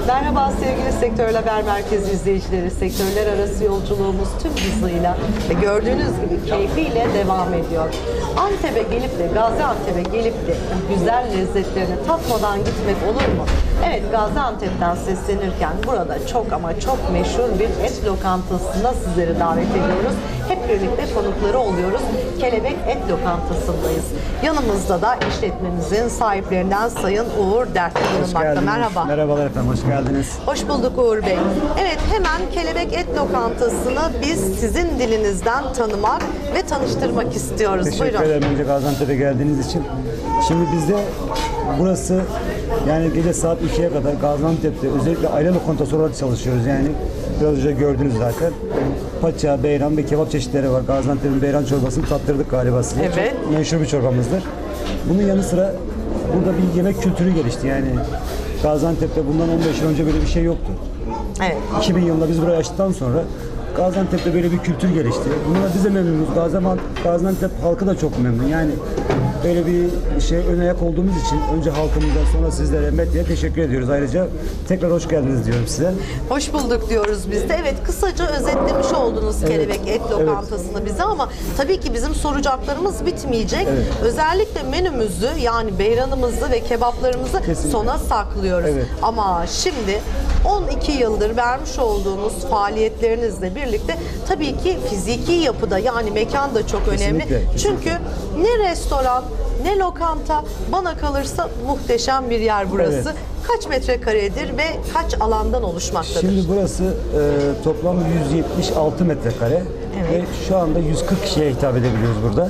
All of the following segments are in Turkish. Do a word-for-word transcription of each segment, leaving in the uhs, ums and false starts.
Merhaba sevgili Sektör Haber Merkezi izleyicileri. Sektörler arası yolculuğumuz tüm hızıyla ve gördüğünüz gibi keyfiyle devam ediyor. Antep'e gelip de, Gaziantep'e gelip de güzel lezzetlerini tatmadan gitmek olur mu? Evet, Gaziantep'ten seslenirken burada çok ama çok meşhur bir et lokantasına sizleri davet ediyoruz. Hep birlikte konukları oluyoruz. Kelebek Et Lokantası'ndayız. Yanımızda da işletmemizin sahiplerinden Sayın Uğur Dertli bulunmakta. Merhaba. Merhabalar efendim, hoş geldiniz. Hoş bulduk Uğur Bey. Evet, hemen Kelebek Et Lokantası'nı biz sizin dilinizden tanımak ve tanıştırmak istiyoruz. Teşekkür Buyurun. ederim önce Gaziantep'e geldiğiniz için. Şimdi bizde burası yani gece saat ikiye kadar Gaziantep'te özellikle aile lokantası olarak çalışıyoruz. Yani biraz önce gördünüz zaten. Paça, beyran ve kebap çeşitleri var. Gaziantep'in beyran çorbasını tattırdık galiba size. Evet. Çok meşhur bir çorbamızdır. Bunun yanı sıra burada bir yemek kültürü gelişti. Yani Gaziantep'te bundan on beş yıl önce böyle bir şey yoktu. Evet. iki bin yılında biz burayı açtıktan sonra Gaziantep'te böyle bir kültür gelişti. Bununla biz de memnunuz. Gaziantep, Gaziantep halkı da çok memnun. Yani böyle bir şey ön ayak olduğumuz için önce halkımıza sonra sizlere, medyaya teşekkür ediyoruz. Ayrıca tekrar hoş geldiniz diyorum size. Hoş bulduk diyoruz biz de. Evet, kısaca özetlemiş oldunuz Evet, Kelebek Et evet. Lokantası'nı bize ama tabii ki bizim soracaklarımız bitmeyecek. Evet. Özellikle menümüzü yani beyranımızı ve kebaplarımızı Kesinlikle. sona saklıyoruz. Evet. Ama şimdi on iki yıldır vermiş olduğunuz faaliyetlerinizle birlikte tabii ki fiziki yapıda yani mekan da çok önemli. Kesinlikle, kesinlikle. Çünkü ne restoran ne lokanta, bana kalırsa muhteşem bir yer burası. Evet. Kaç metrekaredir ve kaç alandan oluşmaktadır? Şimdi burası e, toplam yüz yetmiş altı metrekare Evet. ve şu anda yüz kırk kişiye hitap edebiliyoruz burada.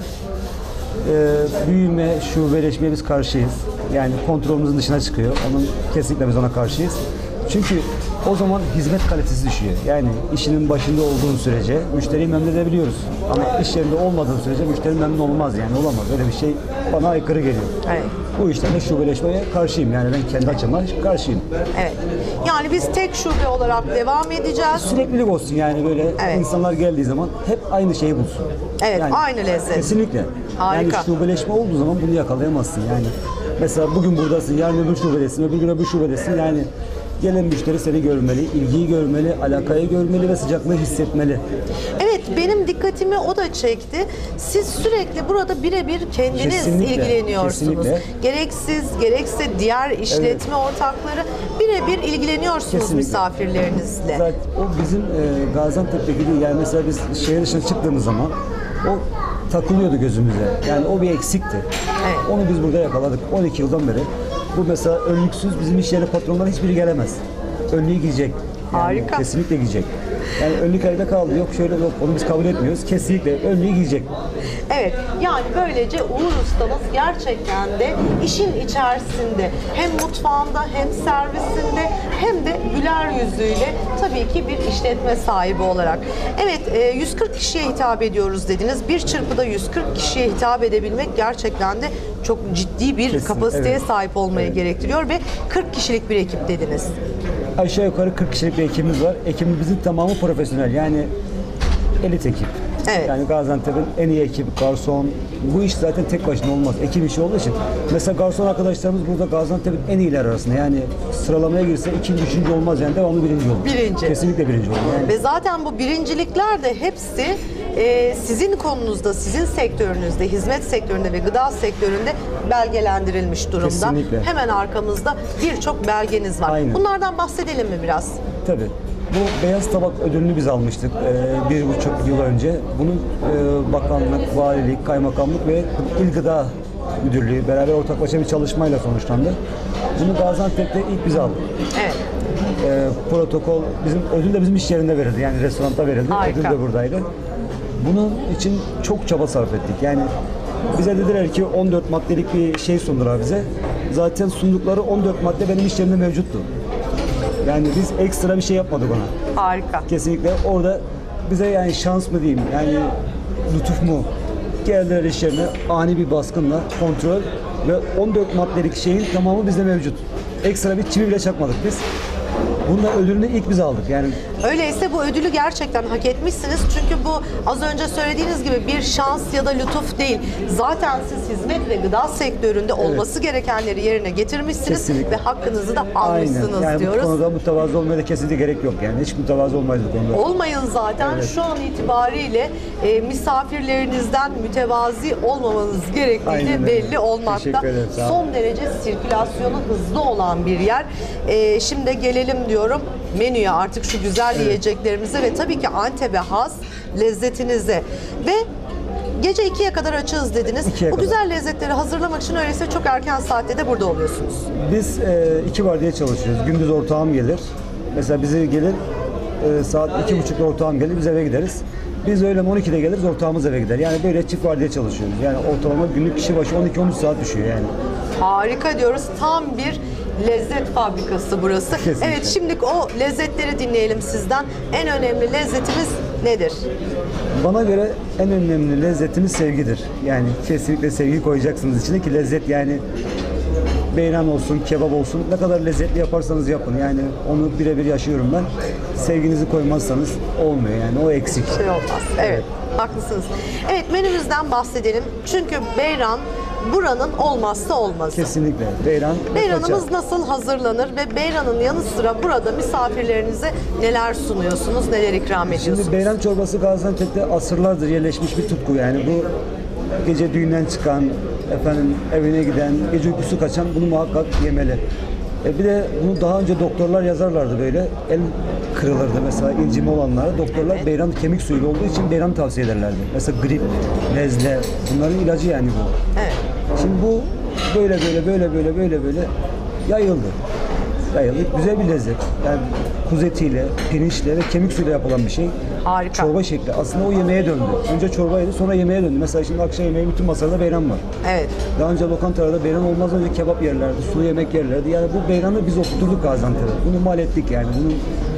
E, büyüme, şubeleşmeye biz karşıyız. Yani kontrolümüzün dışına çıkıyor. Onun kesinlikle biz ona karşıyız. Çünkü o zaman hizmet kalitesi düşüyor. Yani işinin başında olduğun sürece müşteriyi memnun edebiliyoruz. Ama iş yerinde olmadığın sürece müşteri memnun olmaz yani olamaz. Öyle bir şey bana aykırı geliyor. Evet. Bu işlerde şubeleşmeye karşıyım. Yani ben kendi açıma karşıyım. Evet. Yani biz tek şube olarak devam edeceğiz. Süreklilik olsun yani böyle Evet. insanlar geldiği zaman hep aynı şeyi bulsun. Evet, Yani aynı lezzet. Kesinlikle. Harika. Yani şubeleşme olduğu zaman bunu yakalayamazsın yani. Mesela bugün buradasın, yarın öbür şubedesin, öbür gün öbür şubedesin yani. Gelen müşteri seni görmeli, ilgiyi görmeli, alakayı görmeli ve sıcaklığı hissetmeli. Evet, benim dikkatimi o da çekti. Siz sürekli burada birebir kendiniz Kesinlikle, ilgileniyorsunuz. kesinlikle. Gerek siz, gerekse diğer işletme ortakları birebir ilgileniyorsunuz Kesinlikle. misafirlerinizle. Zaten o bizim e, Gaziantep'teki değil yani mesela biz şehir dışına çıktığımız zaman o takılıyordu gözümüze. Yani o bir eksikti. Evet. Onu biz burada yakaladık on iki yıldan beri. Bu mesela önlüksüz bizim iş yeri patronları hiçbiri gelemez. Önlüğü giyecek. Yani Harika. kesinlikle giyecek. Yani önlük ayda kaldı. Yok şöyle yok. Onu biz kabul etmiyoruz. Kesinlikle önlüğü giyecek. Evet, yani böylece Uğur Ustamız gerçekten de işin içerisinde hem mutfağında hem servisinde hem de güler yüzüyle tabii ki bir işletme sahibi olarak. Evet, e, yüz kırk kişiye hitap ediyoruz dediniz. Bir çırpıda yüz kırk kişiye hitap edebilmek gerçekten de çok ciddi bir Kesin, kapasiteye evet. sahip olmayı Evet. gerektiriyor ve kırk kişilik bir ekip dediniz. Aşağı yukarı kırk kişilik bir ekibimiz var. Ekibimizin tamamı profesyonel. Yani elit ekip. Evet. Yani Gaziantep'in en iyi ekibi, garson. Bu iş zaten tek başına olmaz. Ekip işi olduğu için. Mesela garson arkadaşlarımız burada Gaziantep'in en iyiler arasında. Yani sıralamaya girse ikinci, üçüncü olmaz yani devamlı birinci olur. Birinci. Kesinlikle birinci olur. Yani Ve zaten bu birincilikler de hepsi e, sizin konunuzda, sizin sektörünüzde, hizmet sektöründe ve gıda sektöründe belgelendirilmiş durumda. Kesinlikle. Hemen arkamızda birçok belgeniz var. Aynen. Bunlardan bahsedelim mi biraz? tabii. Bu beyaz tabak ödülünü biz almıştık e, bir buçuk yıl önce. Bunun e, bakanlık, valilik, kaymakamlık ve İl Gıda Müdürlüğü beraber ortaklaşa bir çalışmayla sonuçlandı. Bunu Gaziantep'te ilk biz aldık. Evet. E, protokol, bizim ödül de bizim iş yerinde verildi. Yani restoranda verildi. Harika. Ödül de buradaydı. Bunun için çok çaba sarf ettik. Yani bize dediler ki on dört maddelik bir şey sundular bize. Zaten sundukları on dört madde benim iş yerimde mevcuttu. Yani biz ekstra bir şey yapmadık ona. Harika. Kesinlikle orada bize yani şans mı diyeyim yani lütuf mu geldiler iş yerine ani bir baskınla kontrol ve on dört maddelik şeyin tamamı bizde mevcut. Ekstra bir çivi bile çakmadık biz. Bunda ödülünü ilk biz aldık. Yani Öyleyse bu ödülü gerçekten hak etmişsiniz. Çünkü bu az önce söylediğiniz gibi bir şans ya da lütuf değil. Zaten siz hizmet ve gıda sektöründe olması gerekenleri yerine getirmişsiniz Kesinlikle. ve hakkınızı da almışsınız aynen. Yani diyoruz. bu konuda mütevazı olmaya da kesinlikle gerek yok yani. Hiç mütevazı olmayız bu konuda. Olmayın zaten. Şu an itibariyle e, misafirlerinizden mütevazi olmamanız gerektiğini Aynen öyle. belli olmakta. Teşekkür ederim, sağ olun. Son derece sirkülasyonu hızlı olan bir yer. E, şimdi gelelim diyorum menüye, artık şu güzel yiyeceklerimize ve tabii ki Antep'e has lezzetinize. Ve gece ikiye kadar açığız dediniz. ikiye Bu kadar. güzel lezzetleri hazırlamak için öyleyse çok erken saatte de burada oluyorsunuz. Biz e, iki vardiya çalışıyoruz. Gündüz ortağım gelir. Mesela bize gelir e, saat iki buçukta ortağım gelir. Biz eve gideriz. Biz öğlen on ikide geliriz. Ortağımız eve gider. Yani böyle çift vardiya çalışıyoruz. Yani ortalama günlük kişi başı on iki on üç saat düşüyor yani. Harika diyoruz. Tam bir lezzet fabrikası burası. Kesinlikle. Evet, şimdi o lezzetleri dinleyelim sizden. En önemli lezzetimiz nedir? Bana göre en önemli lezzetimiz sevgidir. Yani kesinlikle sevgi koyacaksınız içine ki lezzet, yani beyran olsun, kebap olsun, ne kadar lezzetli yaparsanız yapın. Yani onu birebir yaşıyorum ben. Sevginizi koymazsanız olmuyor yani, o eksik. Şey olmaz. Evet, haklısınız. Evet, menümüzden bahsedelim. Çünkü beyran buranın olmazsa olmazı. Kesinlikle. Beyran ve Beyranımız kaçar. nasıl hazırlanır ve beyranın yanı sıra burada misafirlerinize neler sunuyorsunuz, neler ikram ediyorsunuz? Şimdi beyran çorbası Gaziantep'te asırlardır yerleşmiş bir tutku. Yani bu gece düğünden çıkan, efendim evine giden, gece uykusu kaçan bunu muhakkak yemeli. E bir de bunu daha önce doktorlar yazarlardı böyle. El kırılırdı mesela incimi olanlara. Doktorlar beyran kemik suyuyla olduğu için beyran tavsiye ederlerdi. Mesela grip, nezle, bunların ilacı yani bu. Evet. Şimdi bu böyle böyle böyle böyle böyle böyle yayıldı. Yayıldı. Güzel bir lezzet. Yani kuzu etiyle, pirinçle ve kemik suyuyla yapılan bir şey. Harika. Çorba şekli. Aslında o yemeğe döndü. Önce çorbaydı, sonra yemeğe döndü. Mesela şimdi akşam yemeği bütün masada beyran var. Evet. Daha önce lokantalarda beyran olmaz, önce kebap yerlerdi, sulu yemek yerlerdi. Yani bu beyranı biz oturturduk Gaziantep'e. Bunu mal ettik yani. Bunun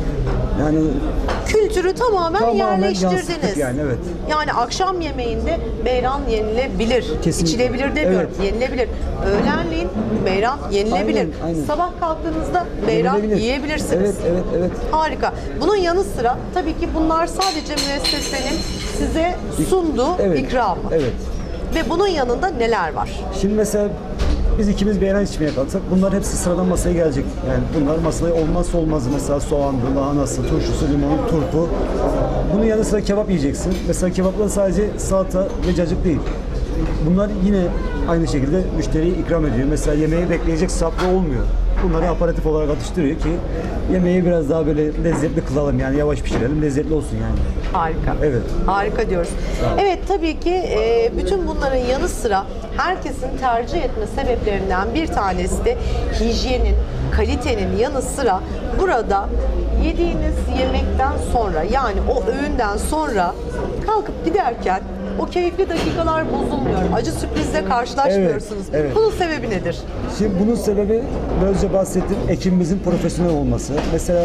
yani Kültürü tamamen, Tamamen yerleştirdiniz. yansıttık yani, evet. Yani akşam yemeğinde beyran yenilebilir. Kesinlikle. İçilebilir demiyorum, Evet. yenilebilir. Öğlenleyin beyran yenilebilir. Aynen, aynen. Sabah kalktığınızda beyran yenilebilir. yiyebilirsiniz. Evet, evet, evet. Harika. Bunun yanı sıra tabii ki bunlar sadece müessesenin size sunduğu Evet, ikramı. evet. Ve bunun yanında neler var? Şimdi mesela biz ikimiz beyran içmeye kalksak bunlar hepsi sıradan masaya gelecek. Yani bunlar masaya olmazsa olmazı. Mesela soğanlı, lahanası, turşusu, limonu, turpu. Bunun yanı sıra kebap yiyeceksin. Mesela kebapta sadece salata ve cacık değil. Bunlar yine aynı şekilde müşteriye ikram ediyor. Mesela yemeği bekleyecek sabrı olmuyor. Bunları aparatif olarak atıştırıyor ki yemeği biraz daha böyle lezzetli kılalım, yani yavaş pişirelim, lezzetli olsun yani. Harika. Evet. Harika diyoruz. Sağ olun. Evet, tabii ki e, bütün bunların yanı sıra herkesin tercih etme sebeplerinden bir tanesi de hijyenin, kalitenin yanı sıra burada yediğiniz yemekten sonra, yani o öğünden sonra kalkıp giderken o keyifli dakikalar bozulmuyor. Acı sürprizle karşılaşmıyorsunuz. Evet, evet. Bunun sebebi nedir? Şimdi bunun sebebi biraz önce bahsettiğim ekibimizin profesyonel olması. Mesela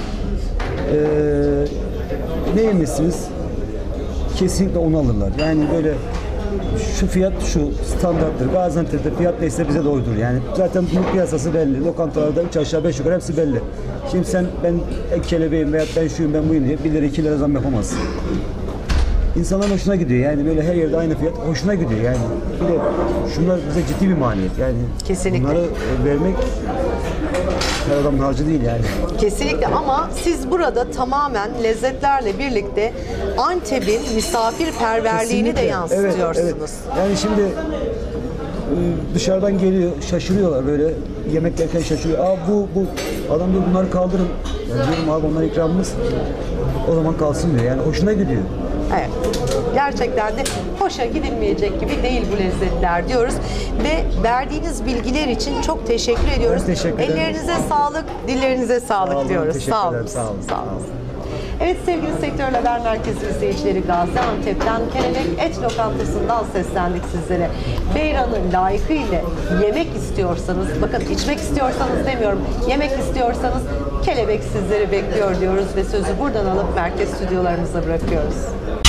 eee ne yemişsiniz? Kesinlikle onu alırlar. Yani böyle şu fiyat şu standarttır. Gaziantep'te fiyat neyse bize de oydur. Yani zaten bunun piyasası belli. Lokantalarda üç aşağı beş yukarı hepsi belli. Şimdi sen ben kelebeğim veya ben şuyum ben buyum diye bir lira iki lira zam yapamazsın. İnsanların hoşuna gidiyor yani, böyle her yerde aynı fiyat hoşuna gidiyor yani. Bir de şunlar bize ciddi bir maliyet yani. Kesinlikle. Bunları vermek her adamın harcı değil yani. Kesinlikle, ama siz burada tamamen lezzetlerle birlikte Antep'in misafirperverliğini de Kesinlikle. yansıtıyorsunuz. Evet, evet. Yani şimdi e, dışarıdan geliyor, şaşırıyorlar böyle, yemek yerken şaşırıyor. Aa bu bu adam diyor, bunları kaldırın. Ben diyorum abi onlar ikramımız. O zaman kalsın diyor. Yani hoşuna gidiyor. Evet. Gerçekten de hoşa gidilmeyecek gibi değil bu lezzetler diyoruz. Ve verdiğiniz bilgiler için çok teşekkür ediyoruz. Ben teşekkür ederim. Ellerinize sağlık, dillerinize sağlık Sağ olun, diyoruz. teşekkür Sağ olun. ederim, sağ olun. Sağ olun. Evet sevgili Sektör Haber Merkezi izleyicileri, Gaziantep'ten Kelebek Et Lokantası'ndan seslendik sizlere. Beyran'ı layıkıyla yemek istiyorsanız, bakın içmek istiyorsanız demiyorum, yemek istiyorsanız Kelebek sizleri bekliyor diyoruz ve sözü buradan alıp merkez stüdyolarımıza bırakıyoruz.